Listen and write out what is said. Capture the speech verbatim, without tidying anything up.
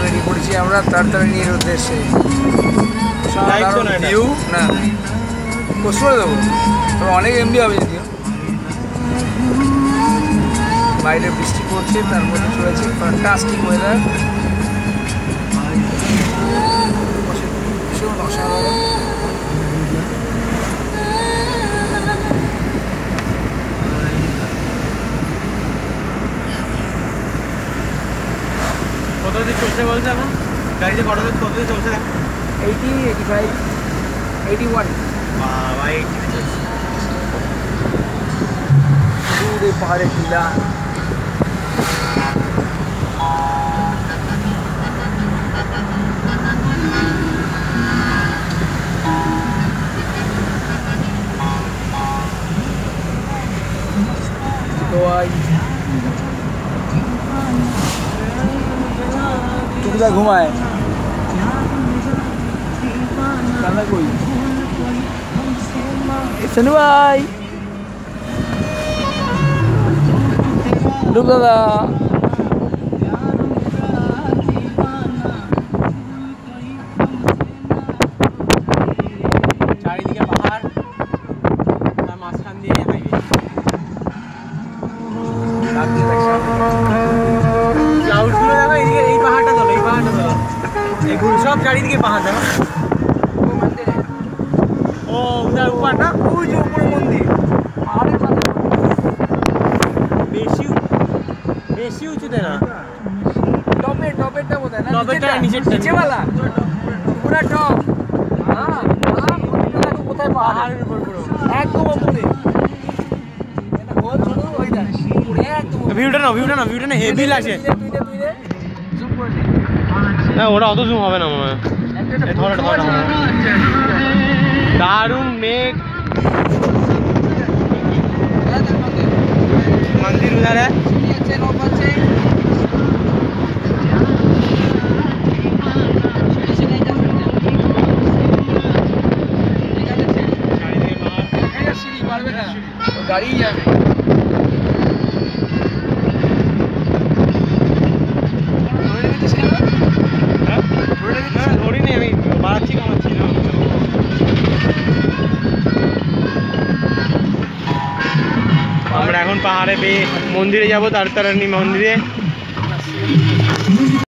বেরিয়ে পড়েছি আমরা তাড়াতাড়ির উদ্দেশ্যে। ভিউ না পোস্ট করে দেবো, তবে অনেক এমবি হবে যদিও। বাইরে বৃষ্টি পড়ছে, তার মধ্যে চলেছে ফ্যান্টাস্টিক ওয়েদার, ভীষণ অসাধারণ। কত দিন চলছে বলছে এখন গাড়িতে? কত দিন কত দিন চলছে? Eighty eighty five eighty one. বাবা এইটি চলছে। দূরে পাহাড়ে টিলা, টুকরা ঘুমায় কানা কই সনু ভাই, রূপ দাদা, চারিদিকে পাহাড়, তার মাঝখান দিয়ে হাইওয়ে। ক্লাউডগুলো দেখো, এইদিকে এই পাহাড়টা তোলো, এই পাহাড়টা তোলো, এগুলো সব চারিদিকে পাহাড় দেখো। ও উদার উপর না, ওই যে উপরে মন্দির, বেশি বেশি উঁচুতে না, টপের টপেরটা বোধহয় না, টপেরটা নিচেরটা, নিচেওয়ালা পুরা টপ। হ্যাঁ কোথায় পাহাড়ের উপর পুরো একদম উপরে। ভিউটা না ভিউটা না ভিউটা না হেভি লাগছে। না ওটা অত জুম হবে না মনে হয়। দারুণ মেঘ, मंदिर उधर है। गाड़ी जाए थोड़ी नहीं, अभी बातचीत कमाচ্ছি না। আমরা এখন পাহাড়ে পেয়ে মন্দিরে যাবো, তাড়াতাড়ি মন্দিরে।